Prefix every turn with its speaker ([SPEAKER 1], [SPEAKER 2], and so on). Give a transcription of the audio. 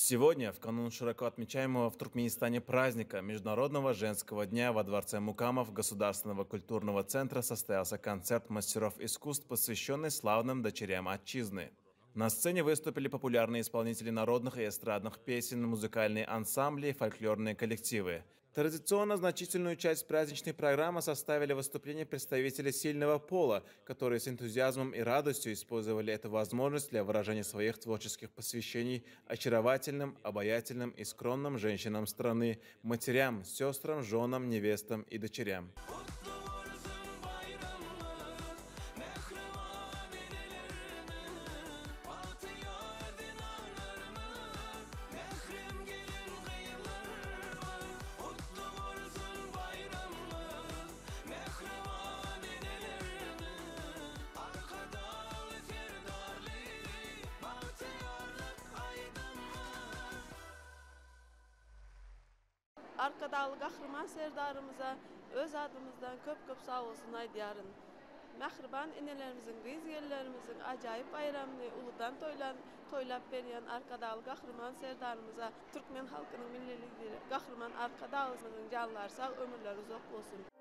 [SPEAKER 1] Сегодня, в канун широко отмечаемого в Туркменистане праздника Международного женского дня во Дворце Мукамов Государственного культурного центра состоялся концерт мастеров искусств, посвященный славным дочерям отчизны. На сцене выступили популярные исполнители народных и эстрадных песен, музыкальные ансамбли и фольклорные коллективы. Традиционно значительную часть праздничной программы составили выступления представителей сильного пола, которые с энтузиазмом и радостью использовали эту возможность для выражения своих творческих посвящений очаровательным, обаятельным и скромным женщинам страны, матерям, сестрам, женам, невестам и дочерям.
[SPEAKER 2] Arkadalı Kahraman serdarımıza öz adımızdan köp köp sağ olsun aydiyarın. Mehriban inelerimizin, gizgelerimizin acayip bayramını uludan toylap beriyen Arkadalı Kahraman serdarımıza Türkmen halkının milli lideri Kahraman Arkadalımızın canlar sağ ömürler uzak olsun.